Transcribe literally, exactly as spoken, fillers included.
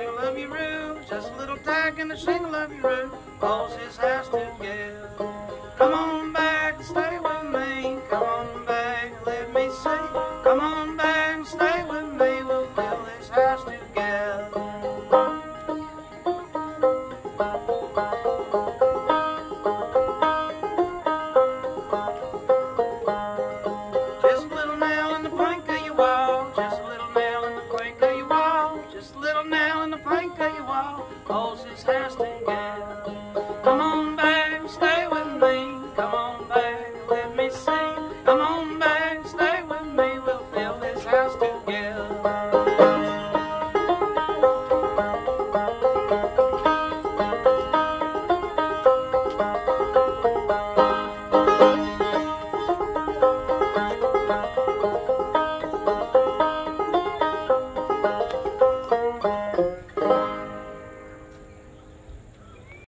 shingle of your roof, just a little tack and a shingle of your roof holds this house together. Come on back and stay with me, come on back and let me see. Come on back and stay with me, we'll build this house together. Just a little nail in the plank of your wall, just a little nail in the plank of your wall, just a little nail in the plank of your wall holds this house together.